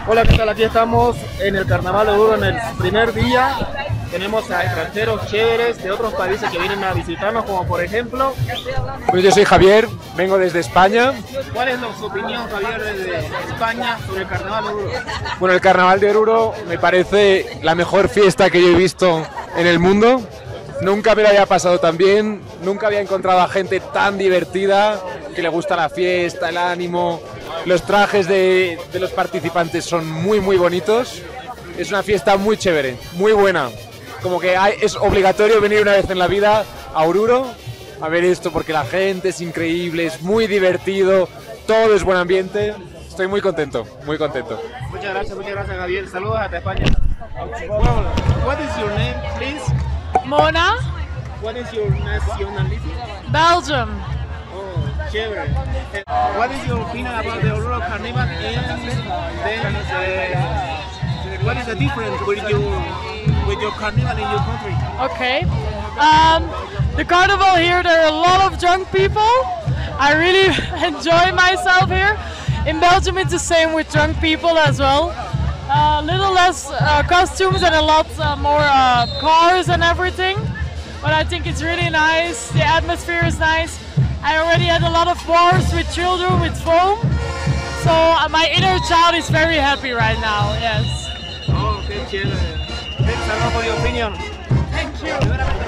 Hola, ¿qué tal? Aquí estamos en el Carnaval de Oruro en el primer día. Tenemos a extranjeros chéveres de otros países que vienen a visitarnos, como por ejemplo... Pues yo soy Javier, vengo desde España. ¿Cuál es su opinión, Javier, desde España sobre el Carnaval de Oruro? Bueno, el Carnaval de Oruro me parece la mejor fiesta que yo he visto en el mundo. Nunca me lo había pasado tan bien, nunca había encontrado a gente tan divertida, que le gusta la fiesta, el ánimo. Los trajes de los participantes son muy bonitos. Es una fiesta muy chévere, muy buena. Como que es obligatorio venir una vez en la vida a Oruro a ver esto, porque la gente es increíble, es muy divertido, todo es buen ambiente. Estoy muy contento, muy contento. Muchas gracias, Javier. Saludos hasta España. What is your name, please? Mona, What is your nationality? Belgium. Oh, chévere. What is your opinion about the Oruro Carnival? And then, what is the difference with your carnival in your country? Okay. The carnival here, there are a lot of drunk people. I really enjoy myself here. In Belgium, it's the same with drunk people as well. A little less costumes and a lot more cars and everything. But I think it's really nice. The atmosphere is nice. I already had a lot of wars with children with foam. So my inner child is very happy right now, yes. Oh, qué chévere. Thanks a lot for your opinion. Thank you.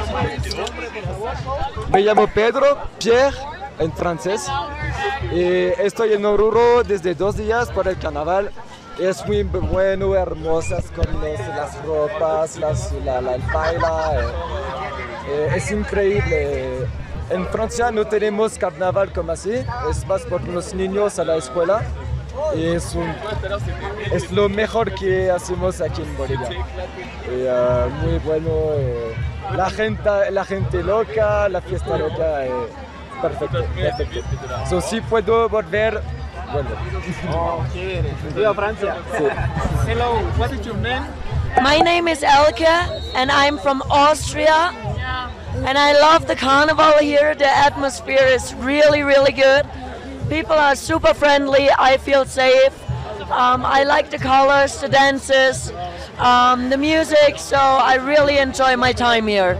Me llamo Pedro, Pierre, en francés. Estoy en Oruro desde 2 días por el carnaval. Es muy bueno, hermosas con las ropas, el baile. Es increíble. En Francia no tenemos carnaval como así, es más por los niños a la escuela. Es lo mejor que hacemos aquí en Bolivia. Muy bueno, la gente loca, la fiesta loca, perfecto. So, si puedo volver, bueno. Oh, chévere. Viva Francia. Sí. Hello, what is your name? My name is Elke and I'm from Austria. And I love the carnival here. The atmosphere is really good. People are super friendly. I feel safe. I like the colors, the dances, the music. So I really enjoy my time here.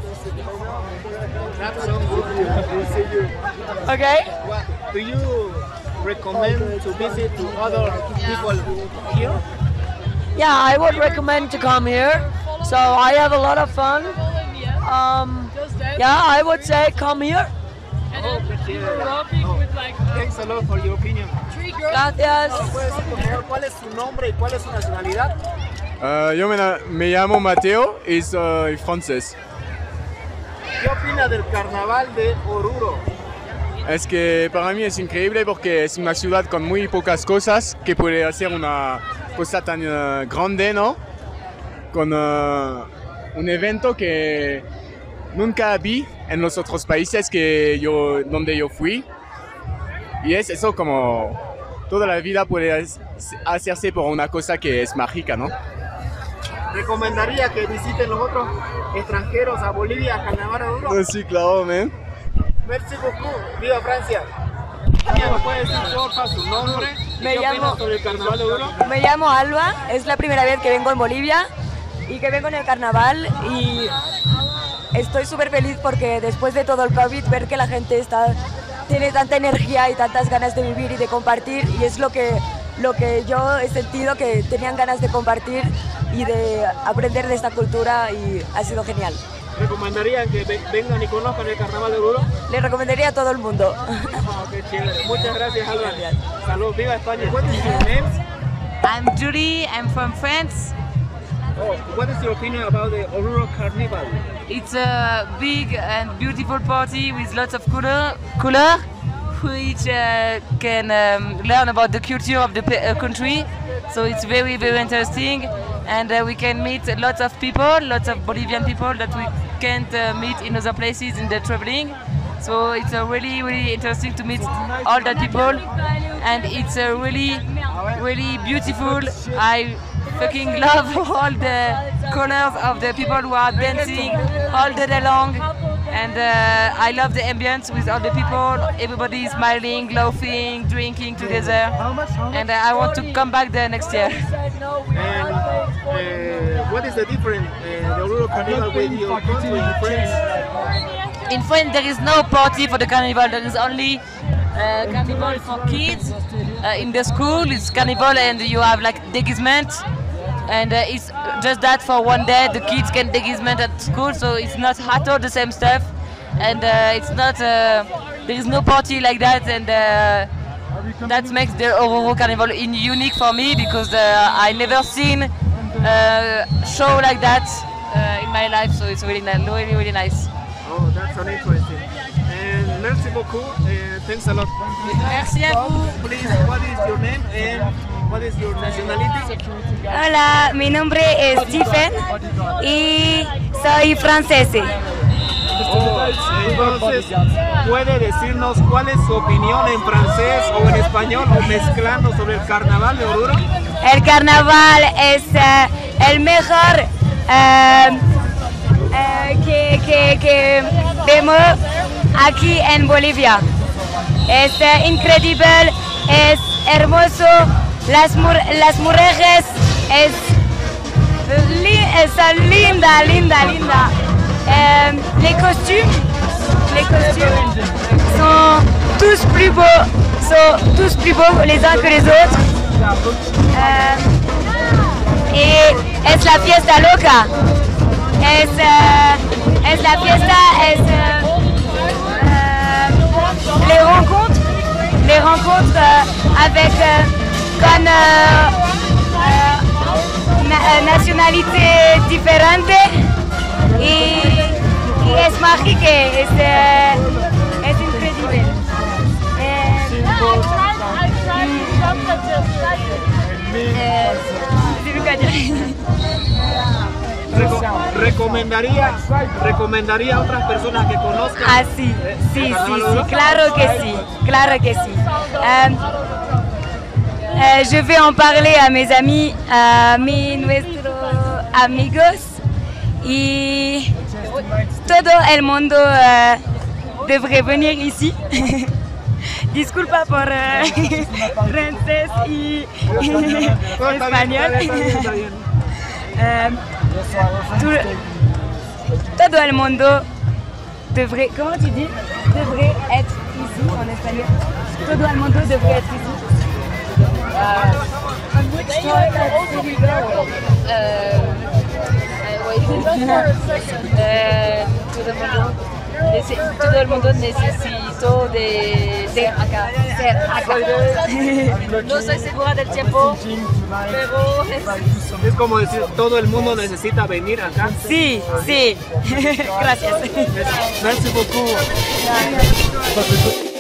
Okay? Do you recommend to visit to other people here? Yeah, I would recommend to come here. So I have a lot of fun. Yeah, I would say come here. Thanks a lot for your opinion. Gracias. ¿Puede decir, por favor, cuál es su nombre y cuál es su nacionalidad? Yo me llamo Mateo y soy francés. ¿Qué opina del carnaval de Oruro? Es que para mí es increíble porque es una ciudad con muy pocas cosas que puede hacer una cosa tan grande, ¿no? Con un evento que nunca vi en los otros países donde yo fui. Y es eso, como toda la vida puede hacerse por una cosa que es mágica, ¿no? ¿Recomendaría que visiten los otros extranjeros a Bolivia, a Carnaval de Oruro? Sí, claro, man. Merci beaucoup. Viva Francia. ¿Me puede decir, porfa, su nombre? ¿Qué opina sobre el Carnaval de Oruro? Me llamo Alba, es la primera vez que vengo en Bolivia y que vengo en el carnaval y estoy súper feliz porque después de todo el COVID ver que la gente tiene tanta energía y tantas ganas de vivir y de compartir y es lo que yo he sentido, que tenían ganas de compartir y de aprender de esta cultura y ha sido genial. ¿Recomendarían que vengan y conozcan el Carnaval de Oruro? Le recomendaría a todo el mundo. Oh, qué chévere. Muchas gracias, Alba. Salud, viva España. What is your name? I'm Judy, I'm from France. Oh, what is your opinion about the Oruro Carnival? It's a big and beautiful party with lots of color which can learn about the culture of the country. So it's very interesting, and we can meet lots of people, lots of Bolivian people that we can't meet in other places in the traveling. So it's really interesting to meet all the people, and it's really beautiful. I fucking love all the colors of the people who are dancing all the day long, and I love the ambience with all the people. Everybody is smiling, laughing, drinking together, and I want to come back there next year. And what is the difference the Oruro Carnival with your country in France? In France, there is no party for the carnival. There is only carnival for kids. In the school, it's carnival, and you have like déguisement, and it's just that for one day. The kids can déguisement at school, so it's not at all the same stuff, and it's not. There is no party like that, and that makes the Oruro Carnival unique for me because I never seen a show like that in my life, so it's really nice. Oh, that's so interesting. And merci beaucoup. Thanks a lot. Merci à vous. Please, what is your name and what is your nationality? Hola, mi nombre es Stephen y soy francesa. Oh, entonces, ¿puede decirnos cuál es su opinión en francés o en español o mezclando sobre el carnaval de Oruro? El carnaval es el mejor que vemos aquí en Bolivia. Es increíble, es hermoso, las mujeres son linda. Les costumes sont tous plus beaux les uns que les autres. Et es la fiesta loca. Es la fiesta, les rencontres avec con nationalités différentes y es mágico, es increíble. ¿Recomendaría a otras personas que conozcan? Ah, sí, claro que sí. Je vais en parler a mes amis, a nuestros amigos y todo el mundo devrait venir ici. Disculpa por francés y español. Todo el mundo devrait, comment tu dis, devrait être ici en espagnol. Todo el mundo devrait être ici. Todo el mundo necesito de ser acá. No estoy segura del tiempo, pero es como decir, todo el mundo necesita venir acá. Sí. Gracias. Merci beaucoup.